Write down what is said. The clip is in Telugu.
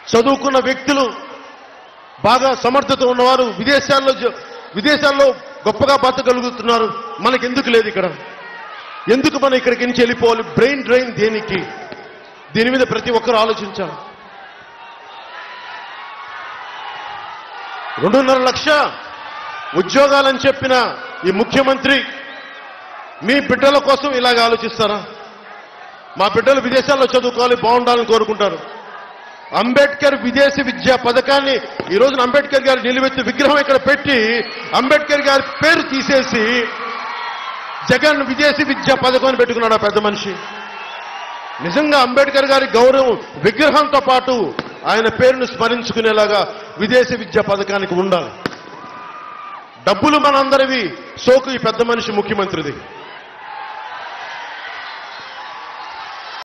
చదువుకున్న వ్యక్తులు, బాగా సమర్థత ఉన్నవారు విదేశాల్లో గొప్పగా బతకగలుగుతున్నారు. మనకెందుకు లేదు ఇక్కడ? ఎందుకు మనం ఇక్కడికి నుంచి వెళ్ళిపోవాలి? బ్రెయిన్ డ్రైన్ దేనికి? దీని మీద ప్రతి ఒక్కరు ఆలోచించాలి. 2.5 లక్షల ఉద్యోగాలని చెప్పిన ఈ ముఖ్యమంత్రి మీ బిడ్డల కోసం ఇలాగ ఆలోచిస్తారా? మా బిడ్డలు విదేశాల్లో చదువుకోవాలి, బాగుండాలని కోరుకుంటారు. అంబేద్కర్ విదేశీ విద్యా పథకాన్ని ఈ రోజున అంబేద్కర్ గారి నిలువెత్తు విగ్రహం ఇక్కడ పెట్టి అంబేద్కర్ గారి పేరు తీసేసి జగన్ విదేశీ విద్యా పథకం అని పెట్టుకున్నాడు ఆ పెద్ద మనిషి. నిజంగా అంబేద్కర్ గారి గౌరవం విగ్రహంతో పాటు ఆయన పేరును స్మరించుకునేలాగా విదేశీ విద్యా పథకానికి ఉండాలి. డబ్బులు మనందరివి, సోకు ఈ పెద్ద మనిషి ముఖ్యమంత్రిది.